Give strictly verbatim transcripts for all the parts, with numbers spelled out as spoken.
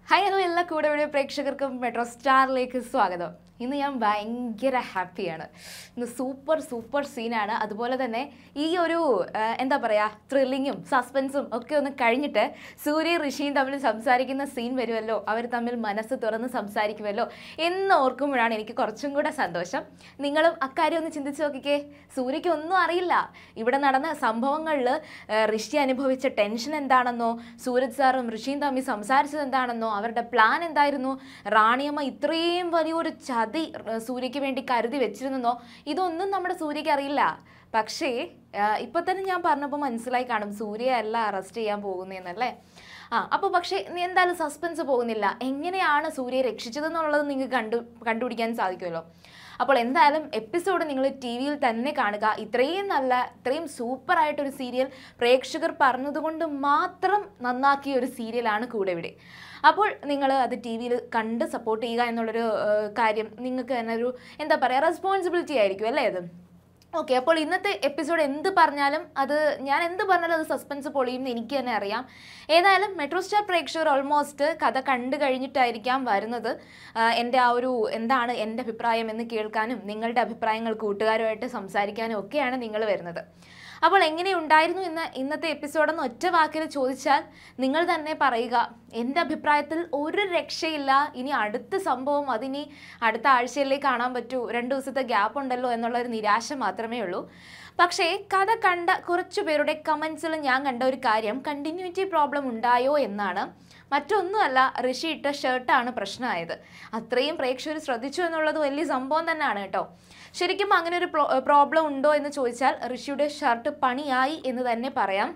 Hi, hello, all Koodevide പ്രേക്ഷകർക്കും മെട്രോസ്റ്റാറിലേക്ക് സ്വാഗതം. ഇന്ന് ഞാൻ ഭയങ്കര ഹാപ്പിയാണ്. ഇന്ന് സൂപ്പർ സൂപ്പർ സീനാണ്. അതുപോലെ തന്നെ ഈ ഒരു എന്താ പറയുക ത്രില്ലിങ്ങും സസ്പെൻസും ഒക്കെ ഒന്ന് കഴിഞ്ഞിട്ട് സൂര്യ ഋഷിയും തമ്മിൽ സംസാരിക്കുന്ന സീൻ വരുമല്ലോ, അവർ തമ്മിൽ മനസ്സ് തുറന്ന് സംസാരിക്കുമല്ലോ എന്ന് ഓർക്കുമ്പോഴാണ് എനിക്ക് കുറച്ചും കൂടെ സന്തോഷം. നിങ്ങളും അക്കാര്യം ഒന്ന് ചിന്തിച്ച് നോക്കിക്കേ. സൂര്യയ്ക്ക് ഒന്നും അറിയില്ല ഇവിടെ നടന്ന സംഭവങ്ങളിൽ ഋഷി അനുഭവിച്ച ടെൻഷൻ എന്താണെന്നോ, സൂരജ് സാറും ഋഷിയും തമ്മിൽ സംസാരിച്ചത് എന്താണെന്നോ, അവരുടെ പ്ലാൻ എന്തായിരുന്നു, റാണിയമ്മ ഇത്രയും വലിയൊരു ചതി സൂര്യയ്ക്ക് വേണ്ടി കരുതി വെച്ചിരുന്നോ, ഇതൊന്നും നമ്മുടെ സൂര്യയ്ക്ക് അറിയില്ല. പക്ഷേ ഇപ്പൊ തന്നെ ഞാൻ പറഞ്ഞപ്പോൾ മനസ്സിലായി കാണും സൂര്യ അല്ല അറസ്റ്റ് ചെയ്യാൻ പോകുന്നതെന്നല്ലേ. ആ അപ്പോൾ പക്ഷേ എന്തായാലും സസ്പെൻസ് പോകുന്നില്ല. എങ്ങനെയാണ് സൂര്യയെ രക്ഷിച്ചതെന്നുള്ളത് നിങ്ങൾക്ക് കണ്ടു കണ്ടുപിടിക്കാൻ സാധിക്കുമല്ലോ. അപ്പോൾ എന്തായാലും എപ്പിസോഡ് നിങ്ങൾ ടി വിയിൽ തന്നെ കാണുക. ഇത്രയും നല്ല ഇത്രയും സൂപ്പറായിട്ടൊരു സീരിയൽ പ്രേക്ഷകർ പറഞ്ഞതുകൊണ്ട് മാത്രം നന്നാക്കിയ ഒരു സീരിയലാണ് കൂടെവിടെ. അപ്പോൾ നിങ്ങൾ അത് ടി വിയിൽ കണ്ട് സപ്പോർട്ട് ചെയ്യുക എന്നുള്ളൊരു കാര്യം നിങ്ങൾക്ക് തന്നെ ഒരു എന്താ പറയുക റെസ്പോൺസിബിലിറ്റി ആയിരിക്കും അല്ലേ അത്. ഓക്കെ, അപ്പോൾ ഇന്നത്തെ എപ്പിസോഡ് എന്ത് പറഞ്ഞാലും അത് ഞാൻ എന്ത് പറഞ്ഞാലും അത് സസ്പെൻസ് പൊളിയും എന്ന് എനിക്ക് തന്നെ അറിയാം. ഏതായാലും മെട്രോസ്റ്റാർ പ്രേക്ഷകർ ഓൾമോസ്റ്റ് കഥ കണ്ടു കഴിഞ്ഞിട്ടായിരിക്കാം വരുന്നത്. എൻ്റെ ആ ഒരു എന്താണ് എൻ്റെ അഭിപ്രായം എന്ന് കേൾക്കാനും നിങ്ങളുടെ അഭിപ്രായങ്ങൾ കൂട്ടുകാരുമായിട്ട് സംസാരിക്കാനും ഒക്കെയാണ് നിങ്ങൾ വരുന്നത്. അപ്പോൾ എങ്ങനെയുണ്ടായിരുന്നു ഇന്ന് ഇന്നത്തെ എപ്പിസോഡെന്ന് ഒറ്റ വാക്കിൽ ചോദിച്ചാൽ നിങ്ങൾ തന്നെ പറയുക. എൻ്റെ അഭിപ്രായത്തിൽ ഒരു രക്ഷയില്ല. ഇനി അടുത്ത സംഭവം അതിനി അടുത്ത ആഴ്ചയിലേക്ക് കാണാൻ പറ്റൂ, രണ്ട് ദിവസത്തെ ഗ്യാപ്പ് ഉണ്ടല്ലോ എന്നുള്ളൊരു നിരാശ മാത്രമേ ഉള്ളൂ. പക്ഷേ കഥ കണ്ട കുറച്ചു പേരുടെ കമൻസിൽ ഞാൻ കണ്ട ഒരു കാര്യം കണ്ടിന്യൂറ്റി പ്രോബ്ലം ഉണ്ടായോ എന്നാണ്. മറ്റൊന്നുമല്ല, ഋഷി ഇട്ട ഷർട്ടാണ് പ്രശ്നമായത്. അത്രയും പ്രേക്ഷകർ ശ്രദ്ധിച്ചു എന്നുള്ളത് വലിയ സംഭവം തന്നെയാണ് കേട്ടോ. ശരിക്കും അങ്ങനെ ഒരു പ്രോബ്ലം ഉണ്ടോ എന്ന് ചോദിച്ചാൽ ഋഷിയുടെ ഷർട്ട് പണിയായി എന്ന് തന്നെ പറയാം.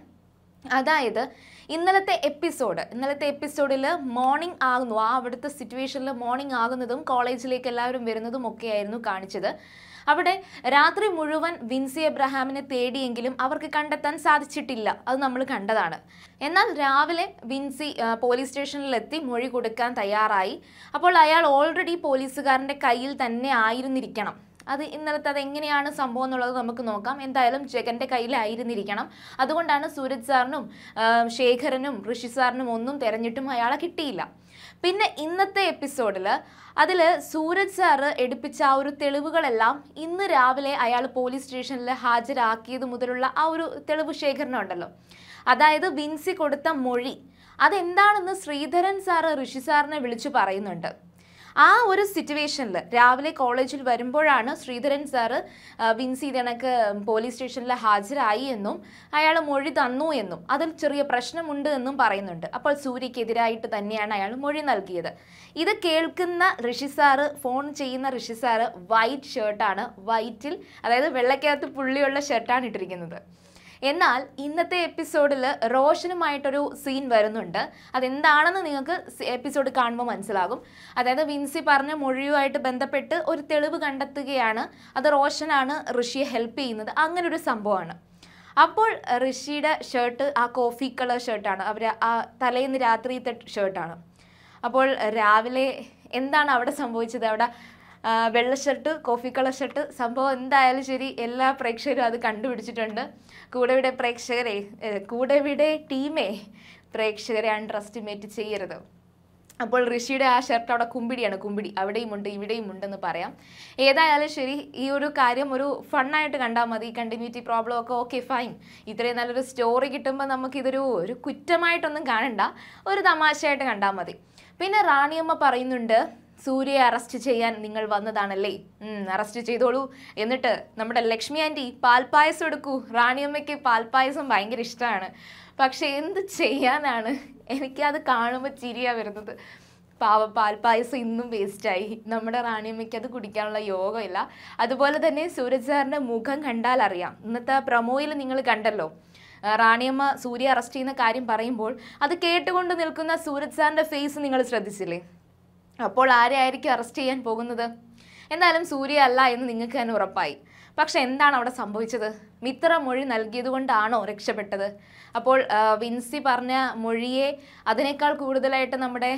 അതായത് ഇന്നലത്തെ എപ്പിസോഡ് ഇന്നലത്തെ എപ്പിസോഡിൽ മോർണിംഗ് ആകുന്നു, ആ അവിടുത്തെ സിറ്റുവേഷനിൽ മോർണിംഗ് ആകുന്നതും കോളേജിലേക്ക് എല്ലാവരും വരുന്നതും ഒക്കെയായിരുന്നു കാണിച്ചത്. അവിടെ രാത്രി മുഴുവൻ വിൻസി എബ്രഹാമിനെ തേടിയെങ്കിലും അവർക്ക് കണ്ടെത്താൻ സാധിച്ചിട്ടില്ല, അത് നമ്മൾ കണ്ടതാണ്. എന്നാൽ രാവിലെ വിൻസി പോലീസ് സ്റ്റേഷനിലെത്തി മൊഴി കൊടുക്കാൻ തയ്യാറായി. അപ്പോൾ അയാൾ ഓൾറെഡി പോലീസുകാരൻ്റെ കയ്യിൽ തന്നെ ആയിരുന്നിരിക്കണം. അത് ഇന്നലത്തെ അതെങ്ങനെയാണ് സംഭവം എന്നുള്ളത് നമുക്ക് നോക്കാം. എന്തായാലും ജഗൻ്റെ കയ്യിലായിരുന്നിരിക്കണം. അതുകൊണ്ടാണ് സൂരജ് സാറിനും ശേഖരനും ഋഷി സാറിനും ഒന്നും തിരഞ്ഞിട്ടും അയാളെ കിട്ടിയില്ല. പിന്നെ ഇന്നത്തെ എപ്പിസോഡിൽ അതിൽ സൂരജ് സാറ് എടുപ്പിച്ച ആ ഒരു തെളിവുകളെല്ലാം ഇന്ന് രാവിലെ അയാൾ പോലീസ് സ്റ്റേഷനിൽ ഹാജരാക്കിയത് മുതലുള്ള ആ ഒരു തെളിവ് ശേഖരണം ഉണ്ടല്ലോ, അതായത് വിൻസി കൊടുത്ത മൊഴി അതെന്താണെന്ന് ശ്രീധരൻ സാറ് ഋഷി സാറിനെ വിളിച്ചു പറയുന്നുണ്ട്. ആ ഒരു സിറ്റുവേഷനിൽ രാവിലെ കോളേജിൽ വരുമ്പോഴാണ് ശ്രീധരൻ സാറ് വിൻസി ഇതണക്ക് പോലീസ് സ്റ്റേഷനിൽ ഹാജരായി എന്നും അയാൾ മൊഴി തന്നു എന്നും അതിൽ ചെറിയ പ്രശ്നമുണ്ട് എന്നും പറയുന്നുണ്ട്. അപ്പോൾ സൂര്യക്കെതിരായിട്ട് തന്നെയാണ് അയാൾ മൊഴി നൽകിയത്. ഇത് കേൾക്കുന്ന ഋഷി സാറ് ഫോൺ ചെയ്യുന്ന ഋഷി സാറ് വൈറ്റ് ഷർട്ടാണ്, വൈറ്റിൽ അതായത് വെള്ളക്കകത്ത് പുള്ളിയുള്ള ഷർട്ടാണ് ഇട്ടിരിക്കുന്നത്. എന്നാൽ ഇന്നത്തെ എപ്പിസോഡിൽ റോഷനുമായിട്ടൊരു സീൻ വരുന്നുണ്ട്. അതെന്താണെന്ന് നിങ്ങൾക്ക് എപ്പിസോഡ് കാണുമ്പോൾ മനസ്സിലാകും. അതായത് വിൻസി പറഞ്ഞ മൊഴിയുമായിട്ട് ബന്ധപ്പെട്ട് ഒരു തെളിവ് കണ്ടെത്തുകയാണ്. അത് റോഷനാണ് ഋഷിയെ ഹെൽപ്പ് ചെയ്യുന്നത്. അങ്ങനെ ഒരു സംഭവമാണ്. അപ്പോൾ ഋഷിയുടെ ഷർട്ട് ആ കോഫി കളർ ഷർട്ടാണ്, അവർ ആ തലേന്ന് രാത്രിത്തെ ഷർട്ടാണ്. അപ്പോൾ രാവിലെ എന്താണ് അവിടെ സംഭവിച്ചത്? അവിടെ വെള്ള ഷർട്ട് കോഫി കളർ ഷർട്ട് സംഭവം എന്തായാലും ശരി, എല്ലാ പ്രേക്ഷകരും അത് കണ്ടുപിടിച്ചിട്ടുണ്ട്. കൂടെവിടെ പ്രേക്ഷകരെ കൂടെവിടെ ടീമേ പ്രേക്ഷകരെ അണ്ടർ എസ്റ്റിമേറ്റ് ചെയ്യരുത്. അപ്പോൾ ഋഷിയുടെ ആ ഷർട്ട് അവിടെ കുമ്പിടിയാണ്, കുമ്പിടി അവിടെയും ഉണ്ട് ഇവിടെയും ഉണ്ടെന്ന് പറയാം. ഏതായാലും ശരി, ഈ ഒരു കാര്യം ഒരു ഫണ്ണായിട്ട് കണ്ടാൽ മതി. കണ്ടിന്യൂറ്റി പ്രോബ്ലം ഒക്കെ ഓക്കെ ഫൈൻ. ഇത്രയും നല്ലൊരു സ്റ്റോറി കിട്ടുമ്പോൾ നമുക്കിതൊരു ഒരു കുറ്റമായിട്ടൊന്നും കാണണ്ട, ഒരു തമാശയായിട്ട് കണ്ടാൽ മതി. പിന്നെ റാണിയമ്മ പറയുന്നുണ്ട് സൂര്യയെ അറസ്റ്റ് ചെയ്യാൻ നിങ്ങൾ വന്നതാണല്ലേ, അറസ്റ്റ് ചെയ്തോളൂ. എന്നിട്ട് നമ്മുടെ ലക്ഷ്മി ആൻറ്റി പാൽപ്പായസം എടുക്കൂ. റാണിയമ്മയ്ക്ക് പാൽപ്പായസം ഭയങ്കര ഇഷ്ടമാണ്. പക്ഷെ എന്ത് ചെയ്യാനാണ്, എനിക്കത് കാണുമ്പോൾ ചിരിയാണ് വരുന്നത്. പാവ പാൽപ്പായസം ഇന്നും വേസ്റ്റായി. നമ്മുടെ റാണിയമ്മയ്ക്ക് അത് കുടിക്കാനുള്ള യോഗമില്ല. അതുപോലെ തന്നെ സൂരജ് സാറിൻ്റെ മുഖം കണ്ടാൽ അറിയാം. ഇന്നത്തെ പ്രൊമോയിൽ നിങ്ങൾ കണ്ടല്ലോ, റാണിയമ്മ സൂര്യ അറസ്റ്റ് ചെയ്യുന്ന കാര്യം പറയുമ്പോൾ അത് കേട്ടുകൊണ്ട് നിൽക്കുന്ന സൂരജ് സാറിൻ്റെ ഫേസ് നിങ്ങൾ ശ്രദ്ധിച്ചില്ലേ? അപ്പോൾ ആരെയായിരിക്കും അറസ്റ്റ് ചെയ്യാൻ പോകുന്നത്? എന്തായാലും സൂര്യ അല്ല എന്ന് നിങ്ങൾക്ക് തന്നെ ഉറപ്പായി. പക്ഷെ എന്താണ് അവിടെ സംഭവിച്ചത്? മിത്ര മൊഴി നൽകിയത് കൊണ്ടാണോ രക്ഷപ്പെട്ടത്? അപ്പോൾ വിൻസി പറഞ്ഞ മൊഴിയെ അതിനേക്കാൾ കൂടുതലായിട്ട് നമ്മുടെ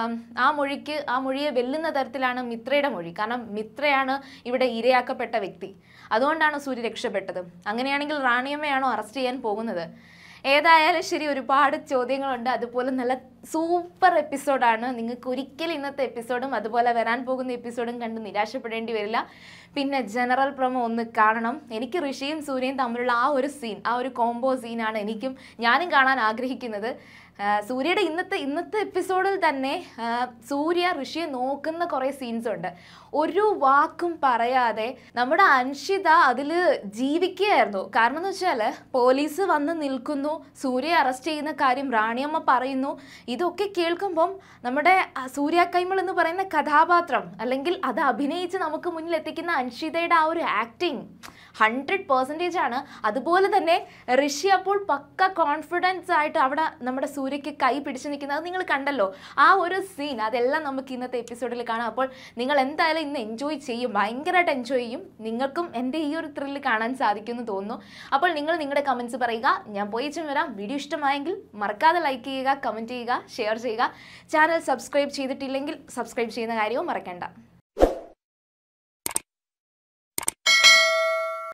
ആ മൊഴിക്ക് ആ മൊഴിയെ വെല്ലുന്ന തരത്തിലാണ് മിത്രയുടെ മൊഴി. കാരണം മിത്രയാണ് ഇവിടെ ഇരയാക്കപ്പെട്ട വ്യക്തി. അതുകൊണ്ടാണ് സൂര്യ രക്ഷപ്പെട്ടത്. അങ്ങനെയാണെങ്കിൽ റാണിയമ്മയാണോ അറസ്റ്റ് ചെയ്യാൻ പോകുന്നത്? ഏതായാലും ശരി, ഒരുപാട് ചോദ്യങ്ങളുണ്ട്. അതുപോലെ നല്ല സൂപ്പർ എപ്പിസോഡാണ്. നിങ്ങൾക്ക് ഒരിക്കലും ഇന്നത്തെ എപ്പിസോഡും അതുപോലെ വരാൻ പോകുന്ന എപ്പിസോഡും കണ്ട് നിരാശപ്പെടേണ്ടി വരില്ല. പിന്നെ ജനറൽ പ്രൊമോ ഒന്ന് കാണണം. എനിക്ക് ഋഷിയും സൂര്യയും തമ്മിലുള്ള ആ ഒരു സീൻ, ആ ഒരു കോംബോ സീനാണ് എനിക്കും ഞാനും കാണാൻ ആഗ്രഹിക്കുന്നത്. സൂര്യയുടെ ഇന്നത്തെ ഇന്നത്തെ എപ്പിസോഡിൽ തന്നെ സൂര്യ ഋഷിയെ നോക്കുന്ന കുറേ സീൻസ് ഉണ്ട്. ഒരു വാക്കും പറയാതെ നമ്മുടെ അൻഷിത അതിൽ ജീവിക്കുകയായിരുന്നു. കാരണം എന്ന് വെച്ചാൽ പോലീസ് വന്ന് നിൽക്കുന്നു, സൂര്യയെ അറസ്റ്റ് ചെയ്യുന്ന കാര്യം റാണിയമ്മ പറയുന്നു. ഇതൊക്കെ കേൾക്കുമ്പം നമ്മുടെ സൂര്യ കൈമൾ എന്ന് പറയുന്ന കഥാപാത്രം അല്ലെങ്കിൽ അത് അഭിനയിച്ച് നമുക്ക് മുന്നിൽ എത്തിക്കുന്ന അൻഷിതയുടെ ആ ഒരു ആക്ടിങ് ഹൺഡ്രഡ് പെർസെൻറ്റേജ് ആണ്. അതുപോലെ തന്നെ ഋഷി അപ്പോൾ പക്ക കോൺഫിഡൻസ് ആയിട്ട് അവിടെ നമ്മുടെ സൂര്യയ്ക്ക് കൈ പിടിച്ചു നിൽക്കുന്നത് നിങ്ങൾ കണ്ടല്ലോ. ആ ഒരു സീൻ അതെല്ലാം നമുക്ക് ഇന്നത്തെ എപ്പിസോഡിൽ കാണാം. അപ്പോൾ നിങ്ങൾ എന്തായാലും ഇന്ന് എൻജോയ് ചെയ്യും, ഭയങ്കരമായിട്ട് എൻജോയ് ചെയ്യും. നിങ്ങൾക്കും എൻ്റെ ഈ ഒരു ത്രില്ല് കാണാൻ സാധിക്കുമെന്ന് തോന്നുന്നു. അപ്പോൾ നിങ്ങൾ നിങ്ങളുടെ കമൻറ്റ്സ് പറയുക, ഞാൻ പോയി വരാം. വീഡിയോ ഇഷ്ടമായെങ്കിൽ മറക്കാതെ ലൈക്ക് ചെയ്യുക, കമൻറ്റ് ചെയ്യുക, ഷെയർ ചെയ്യുക. ചാനൽ സബ്സ്ക്രൈബ് ചെയ്തിട്ടില്ലെങ്കിൽ സബ്സ്ക്രൈബ് ചെയ്യുന്ന കാര്യവും മറക്കണ്ട.